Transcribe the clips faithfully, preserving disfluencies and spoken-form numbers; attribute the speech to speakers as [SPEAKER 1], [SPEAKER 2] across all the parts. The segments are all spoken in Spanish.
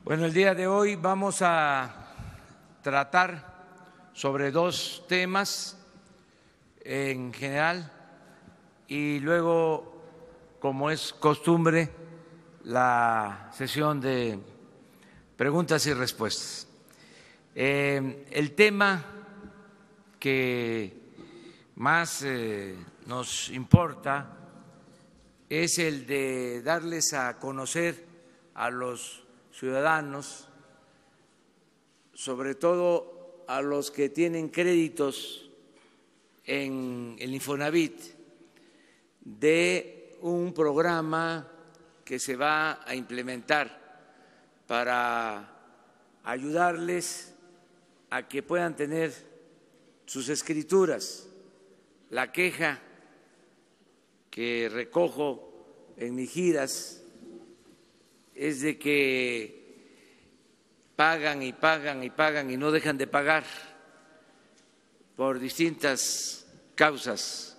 [SPEAKER 1] Bueno, el día de hoy vamos a tratar sobre dos temas en general y luego, como es costumbre, la sesión de preguntas y respuestas. Eh, el tema que más eh, nos importa es el de darles a conocer a los ciudadanos, sobre todo a los que tienen créditos en el Infonavit, de un programa que se va a implementar para ayudarles a que puedan tener sus escrituras. La queja que recojo en mis giras es de que pagan y pagan y pagan y no dejan de pagar por distintas causas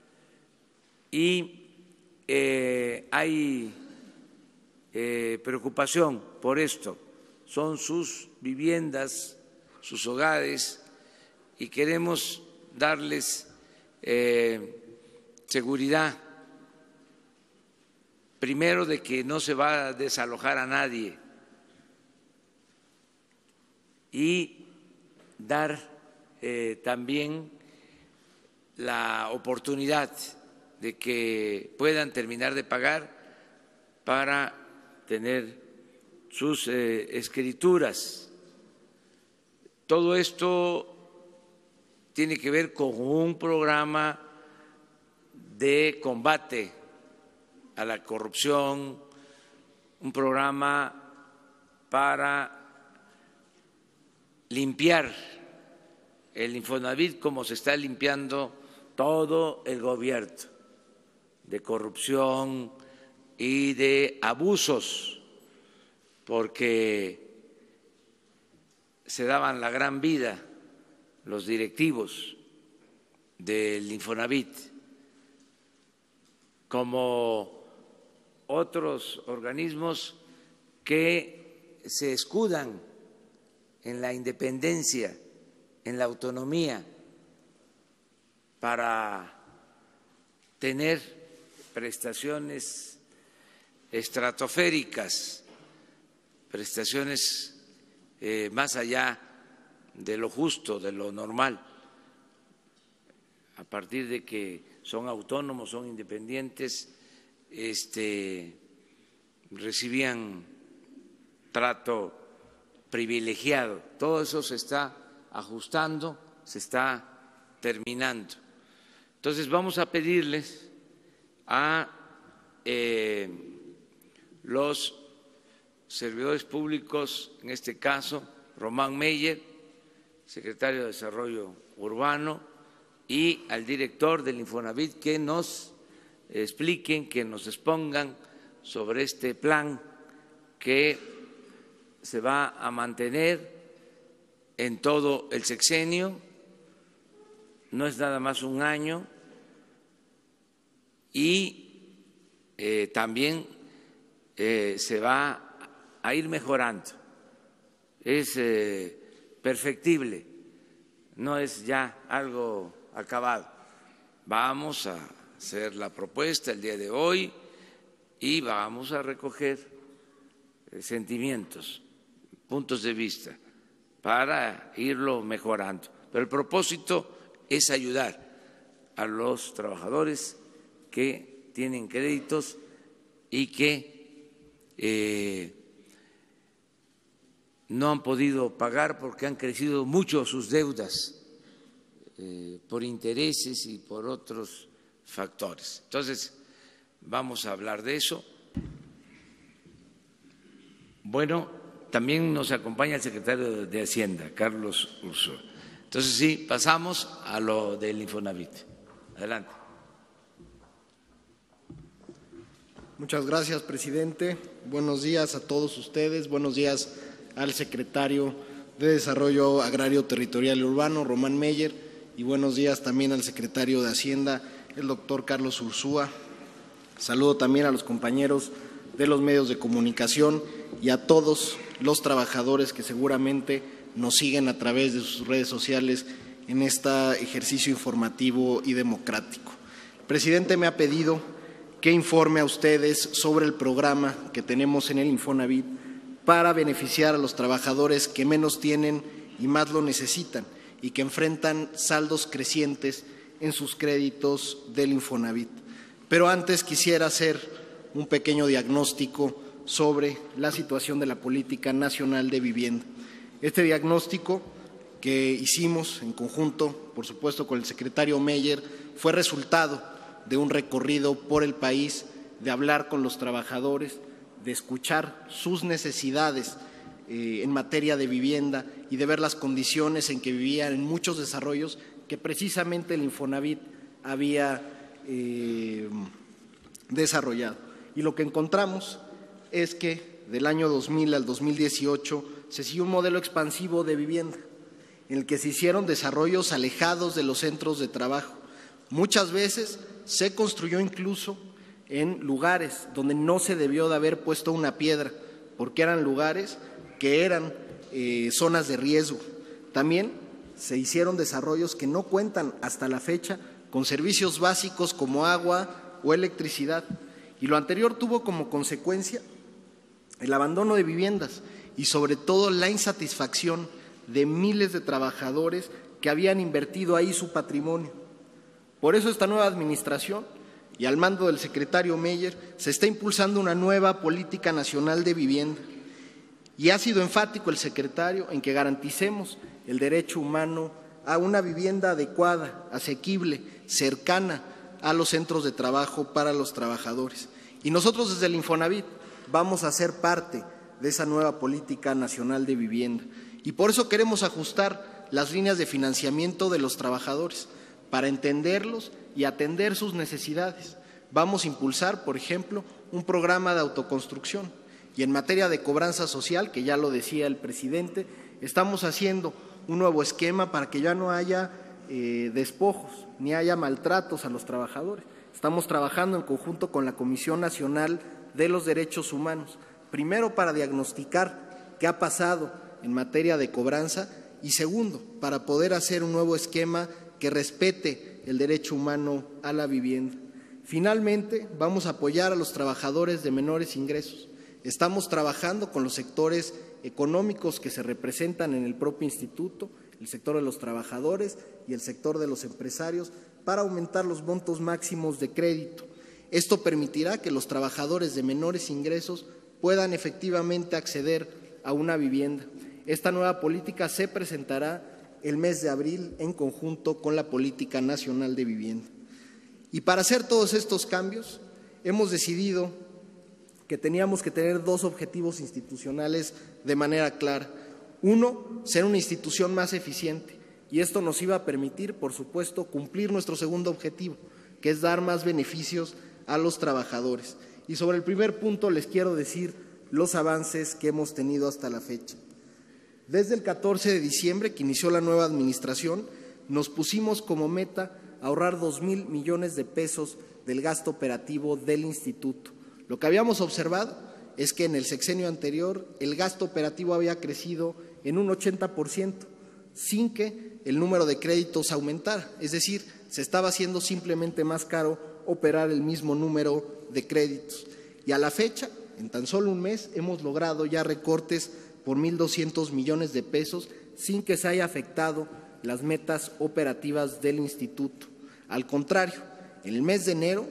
[SPEAKER 1] y eh, hay eh, preocupación por esto. Son sus viviendas, sus hogares y queremos darles eh, seguridad. Primero, de que no se va a desalojar a nadie y dar eh, también la oportunidad de que puedan terminar de pagar para tener sus eh, escrituras. Todo esto tiene que ver con un programa de combate a la corrupción, un programa para limpiar el Infonavit como se está limpiando todo el gobierno, de corrupción y de abusos, porque se daban la gran vida los directivos del Infonavit, como otros organismos que se escudan en la independencia, en la autonomía, para tener prestaciones estratosféricas, prestaciones eh, más allá de lo justo, de lo normal, a partir de que son autónomos, son independientes, este, recibían trato privilegiado. Todo eso se está ajustando, se está terminando. Entonces vamos a pedirles a eh, los servidores públicos, en este caso Román Meyer, secretario de Desarrollo Urbano, y al director del Infonavit, que nos expliquen, que nos expongan sobre este plan que se va a mantener en todo el sexenio. No es nada más un año y eh, también eh, se va a ir mejorando. Es eh, perfectible, no es ya algo acabado. Vamos a hacer la propuesta el día de hoy y vamos a recoger sentimientos, puntos de vista para irlo mejorando. Pero el propósito es ayudar a los trabajadores que tienen créditos y que eh, no han podido pagar porque han crecido mucho sus deudas eh, por intereses y por otros factores. Entonces, vamos a hablar de eso. Bueno, también nos acompaña el secretario de Hacienda, Carlos Ursúa. Entonces, sí, pasamos a lo del Infonavit. Adelante.
[SPEAKER 2] Muchas gracias, presidente. Buenos días a todos ustedes. Buenos días al secretario de Desarrollo Agrario, Territorial y Urbano, Román Meyer, y buenos días también al secretario de Hacienda, el doctor Carlos Ursúa. Saludo también a los compañeros de los medios de comunicación y a todos los trabajadores que seguramente nos siguen a través de sus redes sociales en este ejercicio informativo y democrático. El presidente me ha pedido que informe a ustedes sobre el programa que tenemos en el Infonavit para beneficiar a los trabajadores que menos tienen y más lo necesitan y que enfrentan saldos crecientes en sus créditos del Infonavit. Pero antes quisiera hacer un pequeño diagnóstico sobre la situación de la política nacional de vivienda. Este diagnóstico que hicimos en conjunto, por supuesto, con el secretario Meyer, fue resultado de un recorrido por el país, de hablar con los trabajadores, de escuchar sus necesidades eh, en materia de vivienda y de ver las condiciones en que vivían en muchos desarrollos que precisamente el Infonavit había eh, desarrollado. Y lo que encontramos es que del año dos mil al dos mil dieciocho se siguió un modelo expansivo de vivienda, en el que se hicieron desarrollos alejados de los centros de trabajo. Muchas veces se construyó incluso en lugares donde no se debió de haber puesto una piedra, porque eran lugares que eran eh, zonas de riesgo. También se hicieron desarrollos que no cuentan hasta la fecha con servicios básicos como agua o electricidad. Y lo anterior tuvo como consecuencia el abandono de viviendas y sobre todo la insatisfacción de miles de trabajadores que habían invertido ahí su patrimonio. Por eso esta nueva administración y al mando del secretario Meyer se está impulsando una nueva política nacional de vivienda. Y ha sido enfático el secretario en que garanticemos el derecho humano a una vivienda adecuada, asequible, cercana a los centros de trabajo para los trabajadores. Y nosotros desde el Infonavit vamos a ser parte de esa nueva política nacional de vivienda. Y por eso queremos ajustar las líneas de financiamiento de los trabajadores, para entenderlos y atender sus necesidades. Vamos a impulsar, por ejemplo, un programa de autoconstrucción. Y en materia de cobranza social, que ya lo decía el presidente, estamos haciendo un nuevo esquema para que ya no haya eh, despojos, ni haya maltratos a los trabajadores. Estamos trabajando en conjunto con la Comisión Nacional de los Derechos Humanos, primero para diagnosticar qué ha pasado en materia de cobranza y segundo, para poder hacer un nuevo esquema que respete el derecho humano a la vivienda. Finalmente, vamos a apoyar a los trabajadores de menores ingresos. Estamos trabajando con los sectores económicos que se representan en el propio instituto, el sector de los trabajadores y el sector de los empresarios, para aumentar los montos máximos de crédito. Esto permitirá que los trabajadores de menores ingresos puedan efectivamente acceder a una vivienda. Esta nueva política se presentará el mes de abril en conjunto con la Política Nacional de Vivienda. Y para hacer todos estos cambios, hemos decidido que teníamos que tener dos objetivos institucionales de manera clara. Uno, ser una institución más eficiente, y esto nos iba a permitir, por supuesto, cumplir nuestro segundo objetivo, que es dar más beneficios a los trabajadores. Y sobre el primer punto les quiero decir los avances que hemos tenido hasta la fecha. Desde el catorce de diciembre, que inició la nueva administración, nos pusimos como meta ahorrar dos mil millones de pesos del gasto operativo del instituto. Lo que habíamos observado es que en el sexenio anterior el gasto operativo había crecido en un ochenta por ciento, sin que el número de créditos aumentara, es decir, se estaba haciendo simplemente más caro operar el mismo número de créditos. Y a la fecha, en tan solo un mes, hemos logrado ya recortes por mil doscientos millones de pesos sin que se haya afectado las metas operativas del instituto. Al contrario, en el mes de enero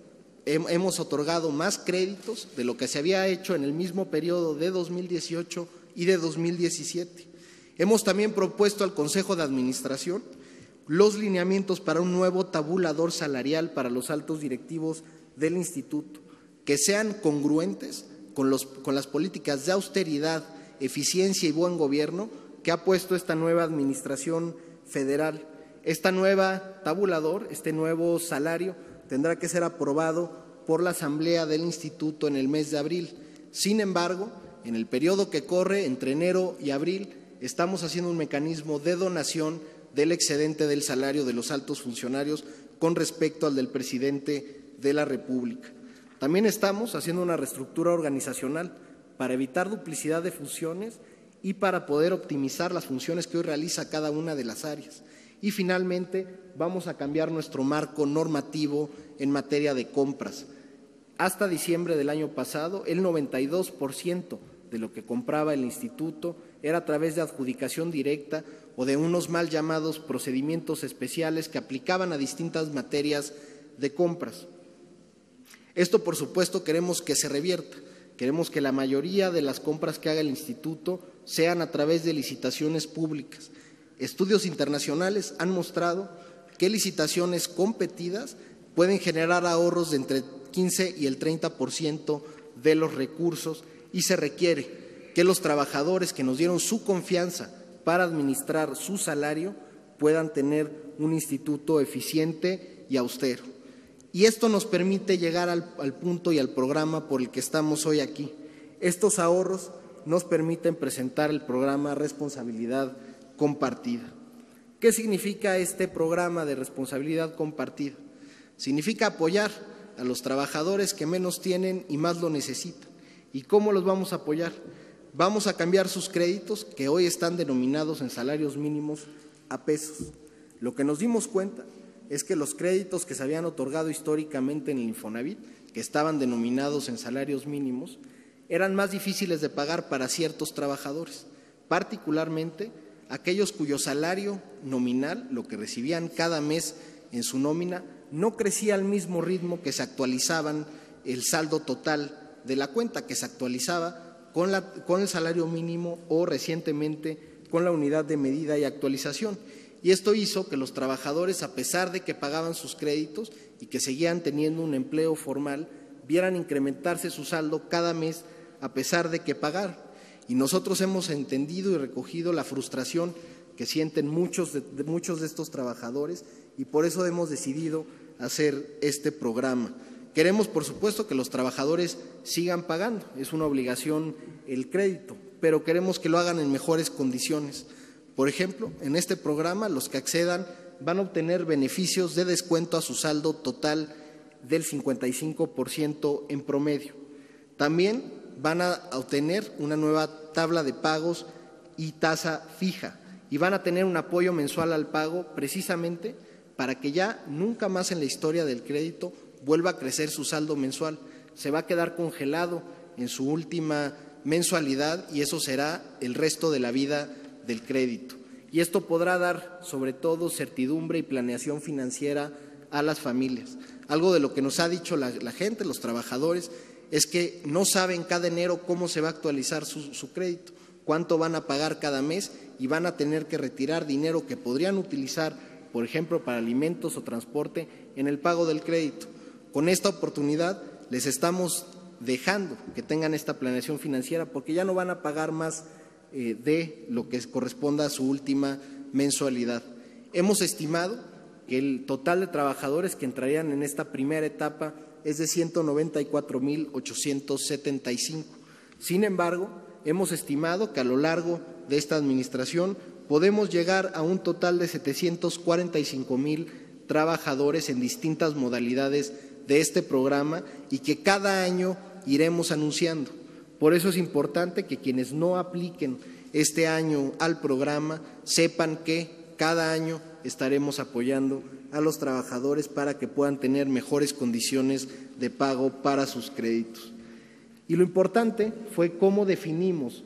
[SPEAKER 2] hemos otorgado más créditos de lo que se había hecho en el mismo periodo de dos mil dieciocho y de dos mil diecisiete. Hemos también propuesto al Consejo de Administración los lineamientos para un nuevo tabulador salarial para los altos directivos del instituto, que sean congruentes con, los, con las políticas de austeridad, eficiencia y buen gobierno que ha puesto esta nueva administración federal. Esta nueva tabulador, este nuevo salario, tendrá que ser aprobado por la Asamblea del Instituto en el mes de abril. Sin embargo, en el periodo que corre entre enero y abril, estamos haciendo un mecanismo de donación del excedente del salario de los altos funcionarios con respecto al del presidente de la República. También estamos haciendo una reestructura organizacional para evitar duplicidad de funciones y para poder optimizar las funciones que hoy realiza cada una de las áreas. Y finalmente vamos a cambiar nuestro marco normativo en materia de compras. Hasta diciembre del año pasado, el noventa y dos por ciento de lo que compraba el instituto era a través de adjudicación directa o de unos mal llamados procedimientos especiales que aplicaban a distintas materias de compras. Esto, por supuesto, queremos que se revierta. Queremos que la mayoría de las compras que haga el instituto sean a través de licitaciones públicas. Estudios internacionales han mostrado que licitaciones competidas pueden generar ahorros de entre quince y el treinta por ciento de los recursos y se requiere que los trabajadores que nos dieron su confianza para administrar su salario puedan tener un instituto eficiente y austero. Y esto nos permite llegar al, al punto y al programa por el que estamos hoy aquí. Estos ahorros nos permiten presentar el programa Responsabilidad Compartida. ¿Qué significa este programa de responsabilidad compartida? Significa apoyar a los trabajadores que menos tienen y más lo necesitan. ¿Y cómo los vamos a apoyar? Vamos a cambiar sus créditos, que hoy están denominados en salarios mínimos, a pesos. Lo que nos dimos cuenta es que los créditos que se habían otorgado históricamente en el Infonavit, que estaban denominados en salarios mínimos, eran más difíciles de pagar para ciertos trabajadores, particularmente aquellos cuyo salario nominal, lo que recibían cada mes en su nómina, no crecía al mismo ritmo que se actualizaban el saldo total de la cuenta, que se actualizaba con, la, con el salario mínimo o recientemente con la unidad de medida y actualización. Y esto hizo que los trabajadores, a pesar de que pagaban sus créditos y que seguían teniendo un empleo formal, vieran incrementarse su saldo cada mes a pesar de que pagaran. Y nosotros hemos entendido y recogido la frustración que sienten muchos de, de, muchos de estos trabajadores y por eso hemos decidido hacer este programa. Queremos, por supuesto, que los trabajadores sigan pagando, es una obligación el crédito, pero queremos que lo hagan en mejores condiciones. Por ejemplo, en este programa los que accedan van a obtener beneficios de descuento a su saldo total del cincuenta y cinco por ciento en promedio. También van a obtener una nueva tabla de pagos y tasa fija y van a tener un apoyo mensual al pago precisamente para que ya nunca más en la historia del crédito vuelva a crecer su saldo mensual. Se va a quedar congelado en su última mensualidad y eso será el resto de la vida del crédito. Y esto podrá dar, sobre todo, certidumbre y planeación financiera a las familias. Algo de lo que nos ha dicho la, la gente, los trabajadores, es que no saben cada enero cómo se va a actualizar su, su crédito, cuánto van a pagar cada mes y van a tener que retirar dinero que podrían utilizar, por ejemplo, para alimentos o transporte en el pago del crédito. Con esta oportunidad les estamos dejando que tengan esta planeación financiera porque ya no van a pagar más eh, de lo que corresponda a su última mensualidad. Hemos estimado que el total de trabajadores que entrarían en esta primera etapa es de ciento noventa y cuatro mil ochocientos setenta y cinco. Sin embargo, hemos estimado que a lo largo de esta administración podemos llegar a un total de setecientos cuarenta y cinco mil trabajadores en distintas modalidades de este programa y que cada año iremos anunciando. Por eso es importante que quienes no apliquen este año al programa sepan que cada año estaremos apoyando a los trabajadores para que puedan tener mejores condiciones de pago para sus créditos. Y lo importante fue cómo definimos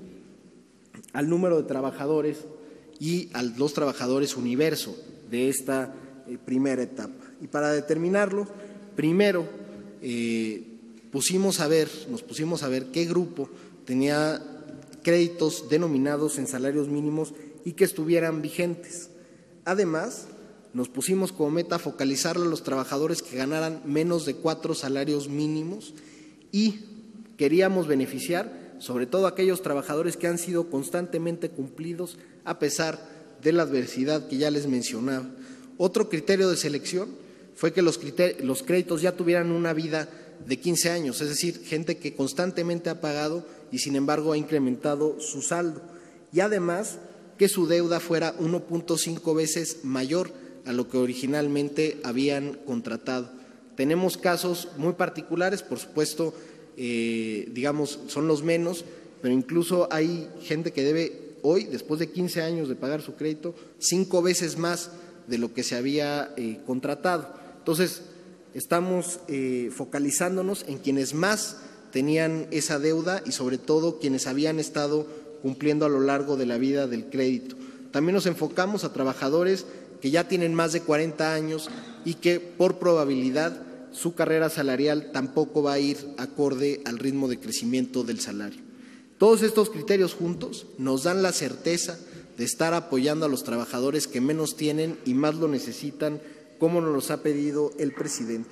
[SPEAKER 2] al número de trabajadores y a los trabajadores universo de esta eh, primera etapa. Y para determinarlo, primero eh, pusimos a ver, nos pusimos a ver qué grupo tenía créditos denominados en salarios mínimos y que estuvieran vigentes. Además, nos pusimos como meta focalizar a los trabajadores que ganaran menos de cuatro salarios mínimos y queríamos beneficiar sobre todo a aquellos trabajadores que han sido constantemente cumplidos a pesar de la adversidad que ya les mencionaba. Otro criterio de selección fue que los, los créditos ya tuvieran una vida de quince años, es decir, gente que constantemente ha pagado y sin embargo ha incrementado su saldo. Y además que su deuda fuera uno punto cinco veces mayor a lo que originalmente habían contratado. Tenemos casos muy particulares, por supuesto, eh, digamos, son los menos, pero incluso hay gente que debe hoy, después de quince años de pagar su crédito, cinco veces más de lo que se había eh, contratado. Entonces, estamos eh, focalizándonos en quienes más tenían esa deuda y sobre todo quienes habían estado cumpliendo a lo largo de la vida del crédito. También nos enfocamos a trabajadores que ya tienen más de cuarenta años y que por probabilidad su carrera salarial tampoco va a ir acorde al ritmo de crecimiento del salario. Todos estos criterios juntos nos dan la certeza de estar apoyando a los trabajadores que menos tienen y más lo necesitan, como nos los ha pedido el presidente.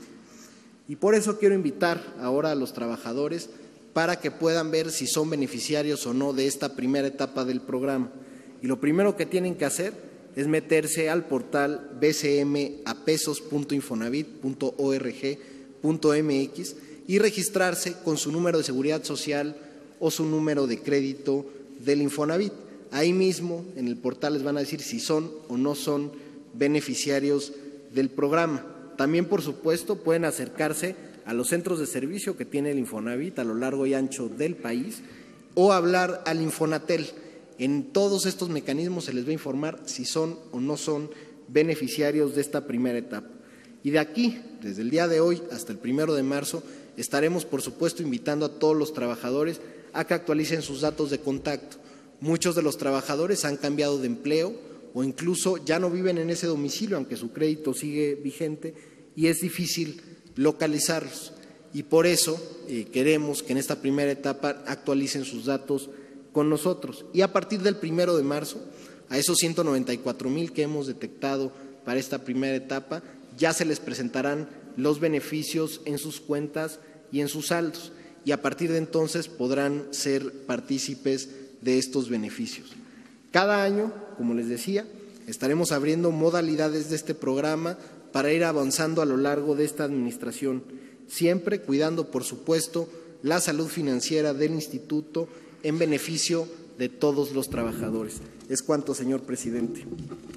[SPEAKER 2] Y por eso quiero invitar ahora a los trabajadores para que puedan ver si son beneficiarios o no de esta primera etapa del programa. Y lo primero que tienen que hacer es meterse al portal b c m a pesos punto infonavit punto org punto m x y registrarse con su número de seguridad social o su número de crédito del Infonavit. Ahí mismo en el portal les van a decir si son o no son beneficiarios del programa. También, por supuesto, pueden acercarse a los centros de servicio que tiene el Infonavit a lo largo y ancho del país o hablar al Infonatel. En todos estos mecanismos se les va a informar si son o no son beneficiarios de esta primera etapa. Y de aquí, desde el día de hoy hasta el primero de marzo, estaremos, por supuesto, invitando a todos los trabajadores a que actualicen sus datos de contacto. Muchos de los trabajadores han cambiado de empleo o incluso ya no viven en ese domicilio, aunque su crédito sigue vigente, y es difícil localizarlos. Y por eso eh, queremos que en esta primera etapa actualicen sus datos con nosotros. Y a partir del primero de marzo, a esos ciento noventa y cuatro mil que hemos detectado para esta primera etapa, ya se les presentarán los beneficios en sus cuentas y en sus saldos. Y a partir de entonces podrán ser partícipes de estos beneficios. Cada año, como les decía, estaremos abriendo modalidades de este programa para ir avanzando a lo largo de esta administración, siempre cuidando, por supuesto, la salud financiera del instituto en beneficio de todos los trabajadores. Es cuanto, señor presidente.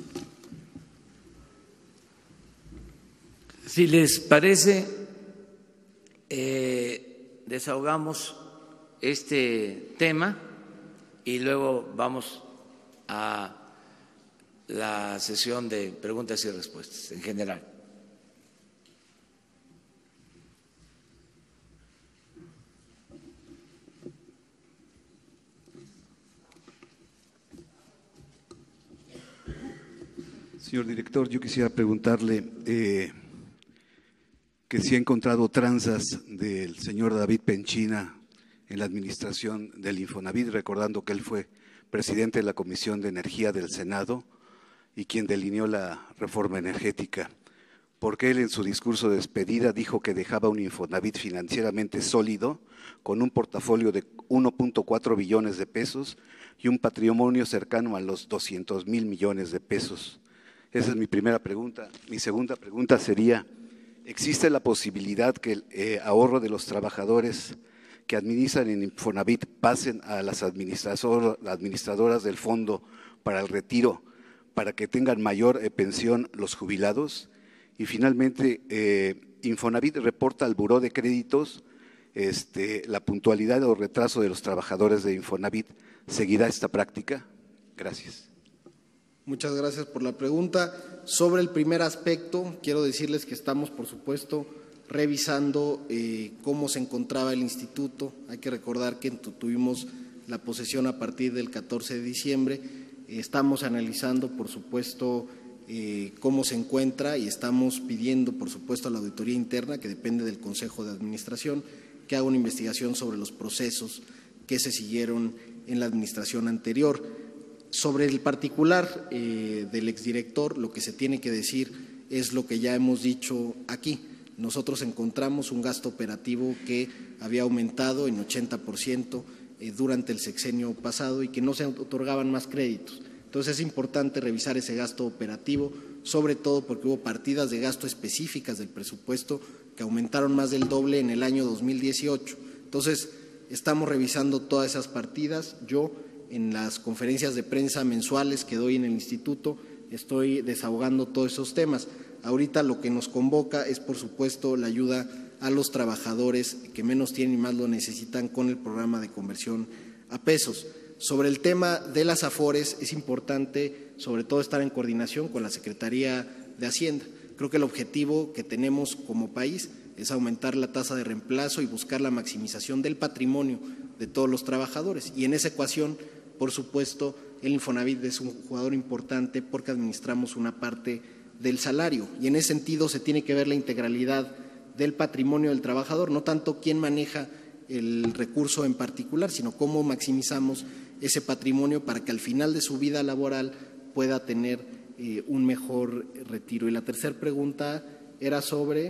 [SPEAKER 1] Si les parece, eh, desahogamos este tema y luego vamos a la sesión de preguntas y respuestas en general.
[SPEAKER 3] Señor director, yo quisiera preguntarle eh, que si ha encontrado tranzas del señor David Penchina en la administración del Infonavit, recordando que él fue presidente de la Comisión de Energía del Senado y quien delineó la reforma energética, porque él en su discurso de despedida dijo que dejaba un Infonavit financieramente sólido, con un portafolio de uno punto cuatro billones de pesos y un patrimonio cercano a los doscientos mil millones de pesos. Esa es mi primera pregunta. Mi segunda pregunta sería, ¿existe la posibilidad que el eh, ahorro de los trabajadores que administran en Infonavit pasen a las administradoras del fondo para el retiro, para que tengan mayor eh, pensión los jubilados? Y finalmente, eh, Infonavit reporta al Buró de Créditos este, la puntualidad o retraso de los trabajadores de Infonavit. ¿Seguirá esta práctica? Gracias.
[SPEAKER 2] Muchas gracias por la pregunta. Sobre el primer aspecto, quiero decirles que estamos, por supuesto, revisando eh, cómo se encontraba el instituto. Hay que recordar que tuvimos la posesión a partir del catorce de diciembre. Eh, estamos analizando, por supuesto, eh, cómo se encuentra y estamos pidiendo, por supuesto, a la auditoría interna, que depende del Consejo de Administración, que haga una investigación sobre los procesos que se siguieron en la administración anterior. Sobre el particular eh, del exdirector, lo que se tiene que decir es lo que ya hemos dicho aquí. Nosotros encontramos un gasto operativo que había aumentado en ochenta por ciento eh, durante el sexenio pasado y que no se otorgaban más créditos. Entonces es importante revisar ese gasto operativo, sobre todo porque hubo partidas de gasto específicas del presupuesto que aumentaron más del doble en el año dos mil dieciocho. Entonces estamos revisando todas esas partidas. Yo en las conferencias de prensa mensuales que doy en el instituto estoy desahogando todos esos temas. Ahorita lo que nos convoca es, por supuesto, la ayuda a los trabajadores que menos tienen y más lo necesitan con el programa de conversión a pesos. Sobre el tema de las Afores es importante sobre todo estar en coordinación con la Secretaría de Hacienda. Creo que el objetivo que tenemos como país es aumentar la tasa de reemplazo y buscar la maximización del patrimonio de todos los trabajadores. Y en esa ecuación, por supuesto, el Infonavit es un jugador importante porque administramos una parte del salario. Y en ese sentido se tiene que ver la integralidad del patrimonio del trabajador, no tanto quién maneja el recurso en particular, sino cómo maximizamos ese patrimonio para que al final de su vida laboral pueda tener eh, un mejor retiro. Y la tercera pregunta era sobre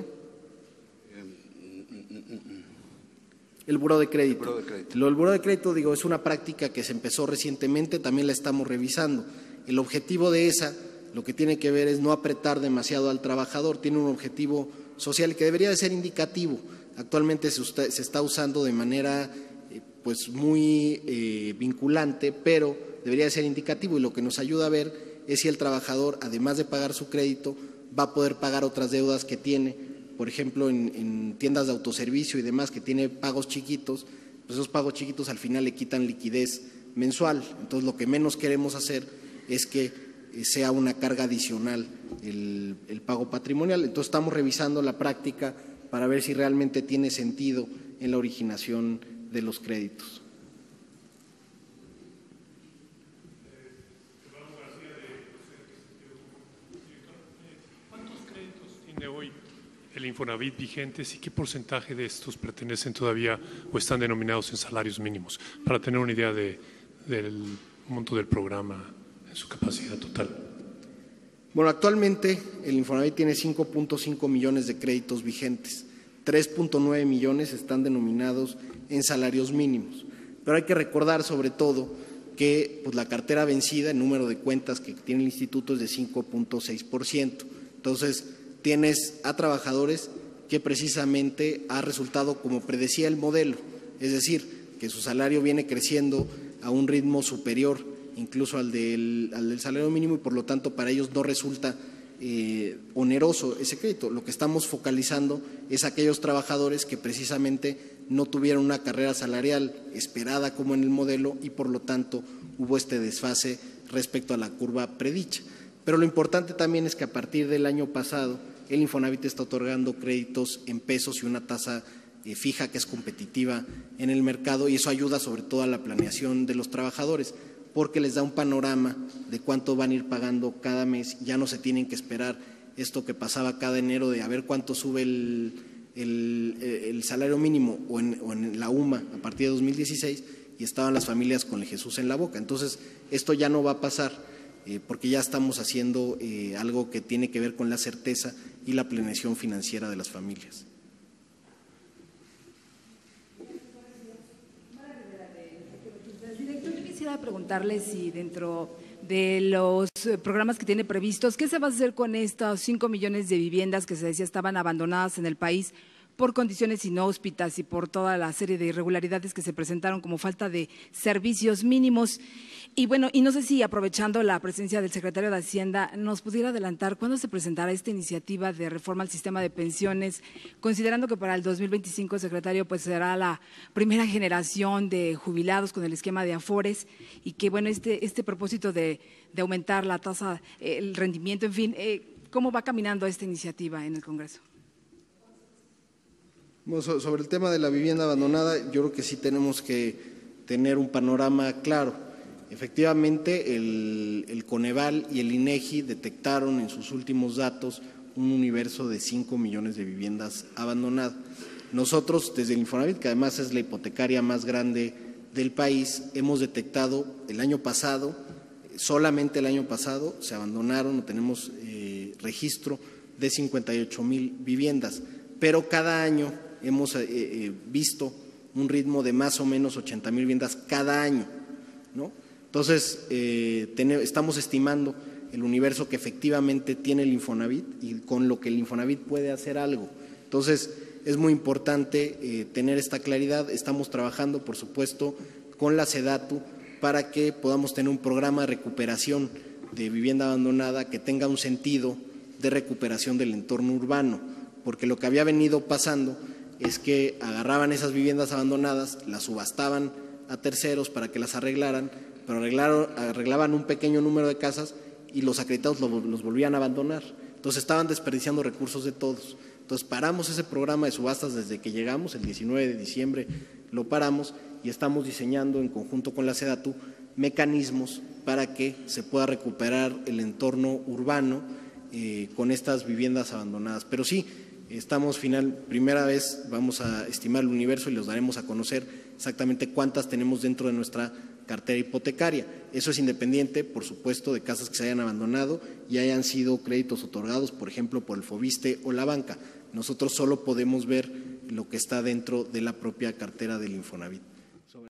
[SPEAKER 2] el buró de crédito. El buró de crédito. Lo del buró de crédito, digo, es una práctica que se empezó recientemente, también la estamos revisando. El objetivo de esa, lo que tiene que ver es no apretar demasiado al trabajador, tiene un objetivo social que debería de ser indicativo. Actualmente se, usted, se está usando de manera eh, pues muy eh, vinculante, pero debería de ser indicativo, y lo que nos ayuda a ver es si el trabajador, además de pagar su crédito, va a poder pagar otras deudas que tiene, por ejemplo, en, en tiendas de autoservicio y demás, que tiene pagos chiquitos, pues esos pagos chiquitos al final le quitan liquidez mensual. Entonces, lo que menos queremos hacer es que sea una carga adicional el, el pago patrimonial. Entonces, estamos revisando la práctica para ver si realmente tiene sentido en la originación de los créditos.
[SPEAKER 4] ¿Cuántos créditos tiene hoy el Infonavit vigentes y qué porcentaje de estos pertenecen todavía o están denominados en salarios mínimos? Para tener una idea de, del monto del programa en su capacidad total.
[SPEAKER 2] Bueno, actualmente el Infonavit tiene cinco punto cinco millones de créditos vigentes, tres punto nueve millones están denominados en salarios mínimos, pero hay que recordar sobre todo que pues, la cartera vencida, el número de cuentas que tiene el instituto es de cinco punto seis por ciento. Entonces, tienes a trabajadores que precisamente ha resultado como predecía el modelo, es decir, que su salario viene creciendo a un ritmo superior incluso al del, al del salario mínimo, y por lo tanto para ellos no resulta eh, oneroso ese crédito. Lo que estamos focalizando es aquellos trabajadores que precisamente no tuvieron una carrera salarial esperada como en el modelo y por lo tanto hubo este desfase respecto a la curva predicha. Pero lo importante también es que a partir del año pasado el Infonavit está otorgando créditos en pesos y una tasa eh, fija que es competitiva en el mercado, y eso ayuda sobre todo a la planeación de los trabajadores, porque les da un panorama de cuánto van a ir pagando cada mes. Ya no se tienen que esperar esto que pasaba cada enero de a ver cuánto sube el, el, el salario mínimo o en, o en la U M A a partir de dos mil dieciséis, y estaban las familias con el Jesús en la boca. Entonces, esto ya no va a pasar eh, porque ya estamos haciendo eh, algo que tiene que ver con la certeza y la planeación financiera de las familias.
[SPEAKER 5] Quisiera preguntarle si dentro de los programas que tiene previstos, ¿qué se va a hacer con estos cinco millones de viviendas que se decía estaban abandonadas en el país por condiciones inhóspitas y por toda la serie de irregularidades que se presentaron como falta de servicios mínimos? Y bueno, y no sé si aprovechando la presencia del secretario de Hacienda nos pudiera adelantar cuándo se presentará esta iniciativa de reforma al sistema de pensiones, considerando que para el dos mil veinticinco, secretario, pues será la primera generación de jubilados con el esquema de Afores, y que bueno, este, este propósito de, de aumentar la tasa, el rendimiento, en fin, eh, ¿cómo va caminando esta iniciativa en el Congreso?
[SPEAKER 2] Bueno, sobre el tema de la vivienda abandonada, yo creo que sí tenemos que tener un panorama claro. Efectivamente, el, el Coneval y el INEGI detectaron en sus últimos datos un universo de cinco millones de viviendas abandonadas. Nosotros, desde el Infonavit, que además es la hipotecaria más grande del país, hemos detectado el año pasado, solamente el año pasado, se abandonaron, tenemos eh, registro de cincuenta y ocho mil viviendas, pero cada año hemos eh, eh, visto un ritmo de más o menos ochenta mil viviendas cada año, ¿no? Entonces, eh, ten, estamos estimando el universo que efectivamente tiene el Infonavit y con lo que el Infonavit puede hacer algo. Entonces, es muy importante eh, tener esta claridad. Estamos trabajando, por supuesto, con la SEDATU para que podamos tener un programa de recuperación de vivienda abandonada que tenga un sentido de recuperación del entorno urbano, porque lo que había venido pasando es que agarraban esas viviendas abandonadas, las subastaban a terceros para que las arreglaran, pero arreglaron, arreglaban un pequeño número de casas y los acreditados los, los volvían a abandonar. Entonces estaban desperdiciando recursos de todos. Entonces paramos ese programa de subastas desde que llegamos, el diecinueve de diciembre lo paramos y estamos diseñando en conjunto con la SEDATU mecanismos para que se pueda recuperar el entorno urbano eh, con estas viviendas abandonadas. Pero sí, estamos final, primera vez vamos a estimar el universo y los daremos a conocer exactamente cuántas tenemos dentro de nuestra cartera hipotecaria. Eso es independiente, por supuesto, de casas que se hayan abandonado y hayan sido créditos otorgados, por ejemplo, por el Fobiste o la banca. Nosotros solo podemos ver lo que está dentro de la propia cartera del Infonavit.